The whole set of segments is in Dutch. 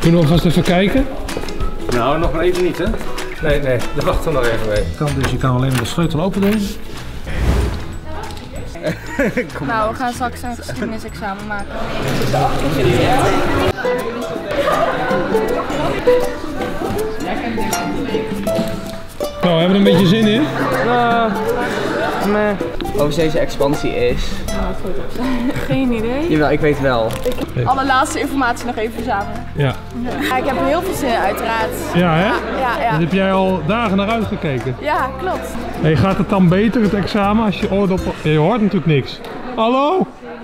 Kunnen we alvast even kijken? Nou, nog maar even niet, hè? Nee, daar wachten we nog even mee. Dus je kan alleen met de sleutel open doen. Nou, we gaan straks een geschiedenisexamen maken. Nou, hebben we er een beetje zin in? Overzeese expansie is... Geen idee. Jawel, ik weet wel. Allerlaatste informatie nog even verzamelen. Ja. Ja, ik heb er heel veel zin in, uiteraard. Ja, hè? Ja. Dat heb jij al dagen naar uitgekeken. Ja, klopt. Hey, gaat het dan beter, het examen, als je oordop... Je hoort natuurlijk niks. Hallo?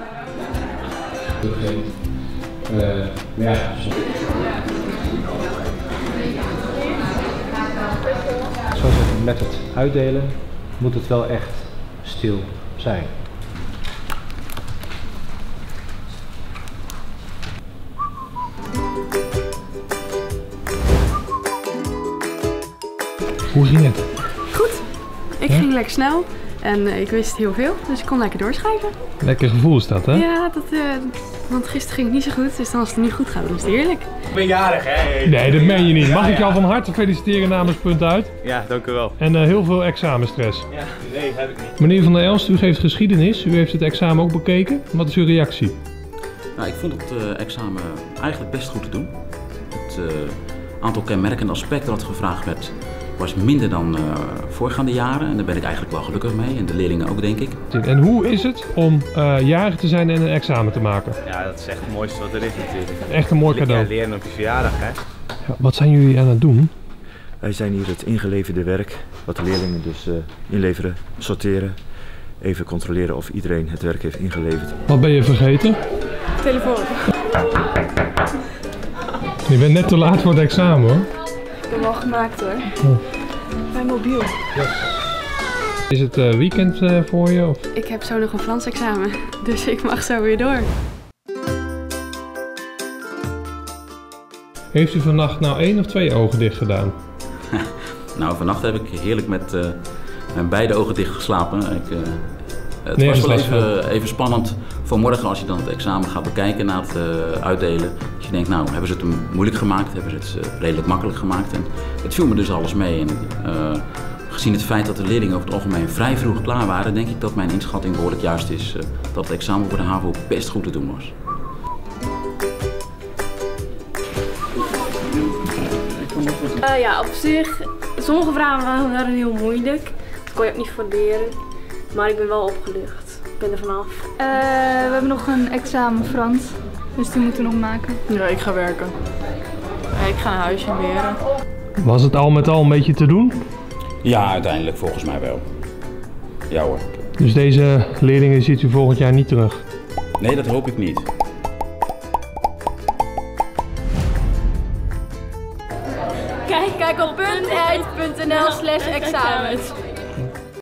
Zoals met het uitdelen moet het wel echt stil zijn. Hoe ging het? Goed. Ik ging lekker snel en ik wist heel veel, dus ik kon lekker doorschrijven. Lekker gevoel is dat, hè? Ja, want gisteren ging het niet zo goed, dus dan als het nu goed gaat, dan is het heerlijk. Ik ben jarig, hè? Nee, dat meen je niet. Mag ik jou van harte feliciteren namens Punt Uit? Ja, dank u wel. En heel veel examenstress. Ja, nee, heb ik niet. Meneer Van der Elst, u geeft geschiedenis. U heeft het examen ook bekeken. Wat is uw reactie? Nou, ik vond het examen eigenlijk best goed te doen. Het aantal kenmerkende aspecten dat gevraagd werd was minder dan voorgaande jaren. En daar ben ik eigenlijk wel gelukkig mee. En de leerlingen ook, denk ik. En hoe is het om jarig te zijn en een examen te maken? Ja, dat is echt het mooiste wat er is natuurlijk. Echt een mooi cadeau. Ja, leren op je verjaardag, hè? Ja, wat zijn jullie aan het doen? Wij zijn hier het ingeleverde werk, wat de leerlingen dus inleveren, sorteren. Even controleren of iedereen het werk heeft ingeleverd. Wat ben je vergeten? Telefoon. Je bent net te laat voor het examen, hoor. Ik heb hem al gemaakt, hoor. Oh. Mijn mobiel. Is het weekend voor je? Of? Ik heb zo nog een Frans examen, dus ik mag zo weer door. Heeft u vannacht nou 1 of 2 ogen dicht gedaan? Nou, vannacht heb ik heerlijk met mijn beide ogen dicht geslapen. Het was wel even spannend voor morgen als je dan het examen gaat bekijken na het uitdelen. Als je denkt, nou, hebben ze het hem moeilijk gemaakt? Hebben ze het redelijk makkelijk gemaakt? En het viel me dus alles mee. En, gezien het feit dat de leerlingen over het algemeen vrij vroeg klaar waren, denk ik dat mijn inschatting behoorlijk juist is dat het examen voor de HAVO best goed te doen was. Ja, op zich, sommige vragen waren heel moeilijk. Dat kon je ook niet funderen. Maar ik ben wel opgelucht. Ik ben er vanaf. We hebben nog een examen Frans, dus die moeten we nog maken. Ja, ik ga werken. Ik ga naar huis en leren. Was het al met al een beetje te doen? Ja, uiteindelijk volgens mij wel. Ja hoor. Dus deze leerlingen ziet u volgend jaar niet terug? Nee, dat hoop ik niet. Kijk op puntuit.nl/examens.